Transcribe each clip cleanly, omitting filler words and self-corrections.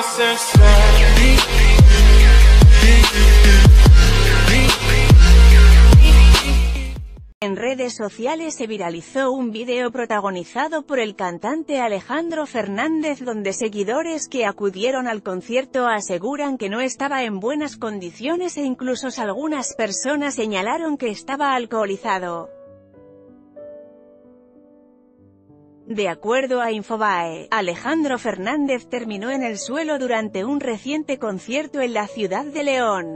En redes sociales se viralizó un video protagonizado por el cantante Alejandro Fernández donde seguidores que acudieron al concierto aseguran que no estaba en buenas condiciones e incluso algunas personas señalaron que estaba alcoholizado. De acuerdo a Infobae, Alejandro Fernández terminó en el suelo durante un reciente concierto en la ciudad de León.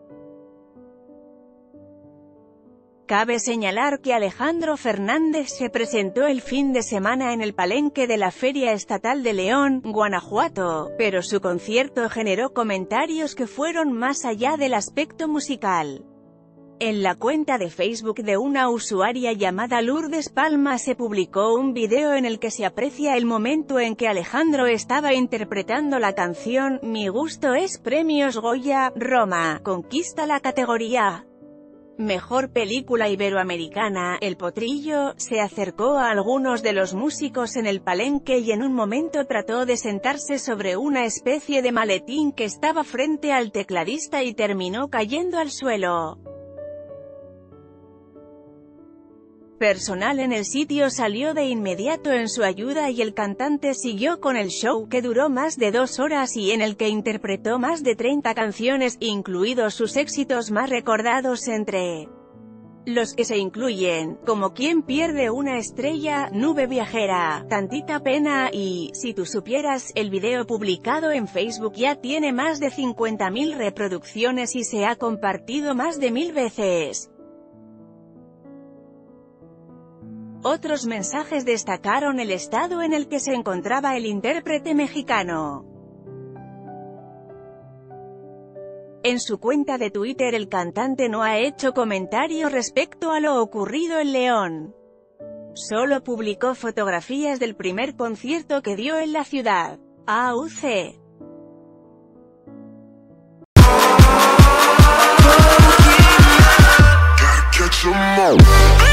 Cabe señalar que Alejandro Fernández se presentó el fin de semana en el palenque de la Feria Estatal de León, Guanajuato, pero su concierto generó comentarios que fueron más allá del aspecto musical. En la cuenta de Facebook de una usuaria llamada Lourdes Palma se publicó un video en el que se aprecia el momento en que Alejandro estaba interpretando la canción Mi gusto es Premios Goya. Roma conquista la categoría Mejor Película Iberoamericana. El Potrillo se acercó a algunos de los músicos en el palenque y en un momento trató de sentarse sobre una especie de maletín que estaba frente al tecladista y terminó cayendo al suelo. Personal en el sitio salió de inmediato en su ayuda y el cantante siguió con el show, que duró más de 2 horas y en el que interpretó más de 30 canciones, incluidos sus éxitos más recordados entre los que se incluyen Como quien pierde una estrella, Nube viajera, Tantita pena y Si tú supieras. El video publicado en Facebook ya tiene más de 50.000 reproducciones y se ha compartido más de 1000 veces. Otros mensajes destacaron el estado en el que se encontraba el intérprete mexicano. En su cuenta de Twitter el cantante no ha hecho comentarios respecto a lo ocurrido en León. Solo publicó fotografías del primer concierto que dio en la ciudad. AUC.